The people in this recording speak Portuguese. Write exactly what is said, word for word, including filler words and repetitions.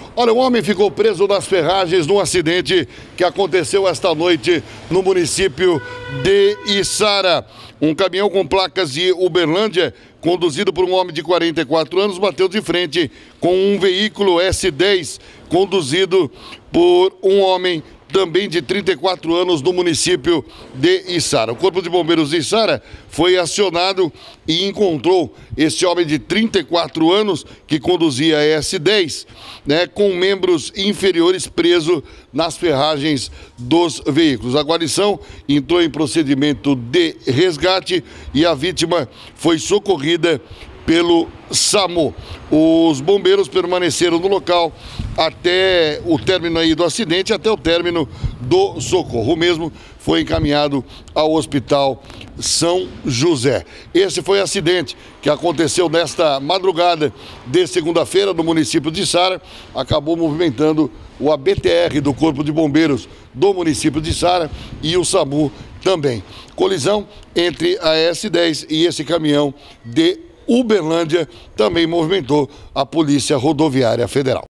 Olha, um homem ficou preso nas ferragens num acidente que aconteceu esta noite no município de Içara. Um caminhão com placas de Uberlândia, conduzido por um homem de quarenta e quatro anos, bateu de frente com um veículo S dez, conduzido por um homem também de trinta e quatro anos, no município de Içara. O Corpo de Bombeiros de Içara foi acionado e encontrou esse homem de trinta e quatro anos que conduzia a S dez, né, com membros inferiores preso nas ferragens dos veículos. A guarnição entrou em procedimento de resgate e a vítima foi socorrida pelo SAMU. Os bombeiros permaneceram no local até o término aí do acidente, até o término do socorro. O mesmo foi encaminhado ao Hospital São José. Esse foi o acidente que aconteceu nesta madrugada de segunda-feira no município de Içara. Acabou movimentando o A B T R do Corpo de Bombeiros do município de Içara e o SAMU também. Colisão entre a S dez e esse caminhão de Uberlândia também movimentou a Polícia Rodoviária Federal.